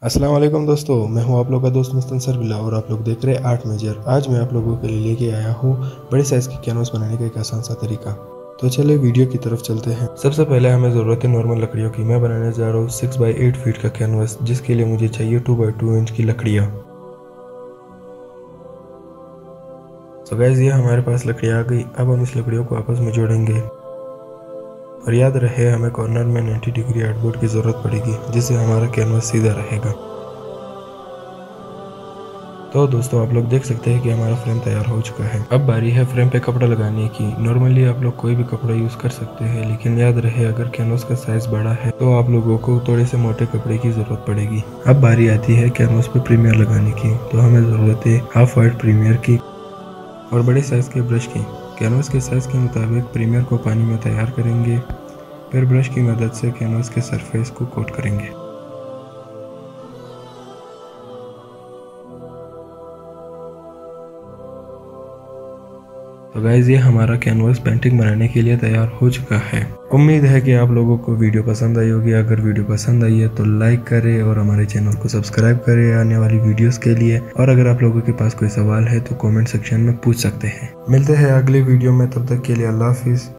अस्सलाम वालेकुम दोस्तों, मैं हूं आप लोग का दोस्त मुस्तनसर बिल्ला और आप लोग देख रहे हैं आर्ट मेजर। आज मैं आप लोगों के लिए लेके आया हूं बड़े साइज़ की कैनवास बनाने का एक आसान सा तरीका। तो चलिए वीडियो की तरफ चलते हैं। सबसे पहले हमें ज़रूरत है नॉर्मल लकड़ियों की। मैं बनाने जा रहा हूँ 6 बाई 8 फीट का कैनवास, जिसके लिए मुझे चाहिए 2 बाई 2 इंच की लकड़ियाँ। तो गाइस, ये हमारे पास लकड़ियाँ आ गई। अब हम इस लकड़ियों को आपस में जोड़ेंगे और याद रहे हमें कॉर्नर में 90 डिग्री आर्टबोर्ड की ज़रूरत पड़ेगी, जिससे हमारा कैनवास सीधा रहेगा। तो दोस्तों, आप लोग देख सकते हैं कि हमारा फ्रेम तैयार हो चुका है। अब बारी है फ्रेम पे कपड़ा लगाने की। नॉर्मली आप लोग कोई भी कपड़ा यूज़ कर सकते हैं, लेकिन याद रहे अगर कैनवास का साइज़ बड़ा है तो आप लोगों को थोड़े से मोटे कपड़े की ज़रूरत पड़ेगी। अब बारी आती है कैनवास पे प्रीमियर लगाने की। तो हमें ज़रूरत है हाफ वाइट प्रीमियर की और बड़े साइज़ के ब्रश की। कैनवास के साइज़ के मुताबिक प्रीमियर को पानी में तैयार करेंगे, फिर ब्रश की मदद से कैनवास के सरफेस को कोट करेंगे। तो गाइज, ये हमारा कैनवास पेंटिंग बनाने के लिए तैयार हो चुका है। उम्मीद है कि आप लोगों को वीडियो पसंद आई होगी। अगर वीडियो पसंद आई है तो लाइक करें और हमारे चैनल को सब्सक्राइब करें आने वाली वीडियोस के लिए। और अगर आप लोगों के पास कोई सवाल है तो कमेंट सेक्शन में पूछ सकते हैं। मिलते हैं अगली वीडियो में, तब तक के लिए अल्लाह हाफिज़।